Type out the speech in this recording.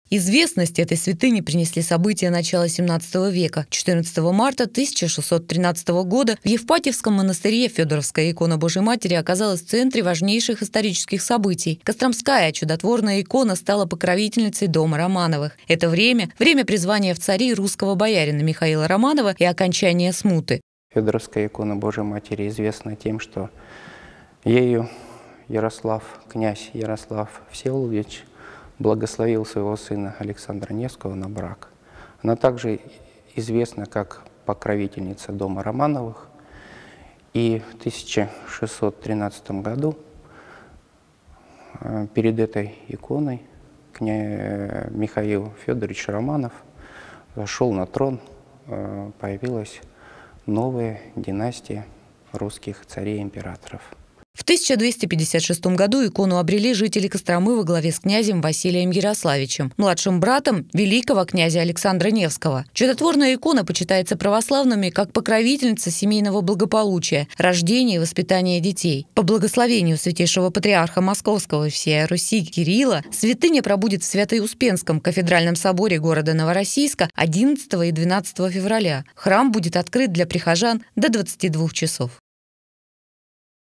Известность этой святыни принесли события начала XVII века. 14 марта 1613 года в Евпатьевском монастыре Федоровская икона Божией Матери оказалась в центре важнейших исторических событий. Костромская чудотворная икона стала покровительницей дома Романовых. Это время призвания в цари русского боярина Михаила Романова и окончания смуты. Федоровская икона Божией Матери известна тем, что ею князь Ярослав Всеволодович благословил своего сына Александра Невского на брак. Она также известна как покровительница дома Романовых. И в 1613 году перед этой иконой Михаил Федорович Романов зашел на трон, появилась новая династия русских царей-императоров. В 1256 году икону обрели жители Костромы во главе с князем Василием Ярославичем, младшим братом великого князя Александра Невского. Чудотворная икона почитается православными как покровительница семейного благополучия, рождения и воспитания детей. По благословению святейшего патриарха Московского и всей Руси Кирилла святыня пробудет в Свято-Успенском кафедральном соборе города Новороссийска 11 и 12 февраля. Храм будет открыт для прихожан до 22 часов.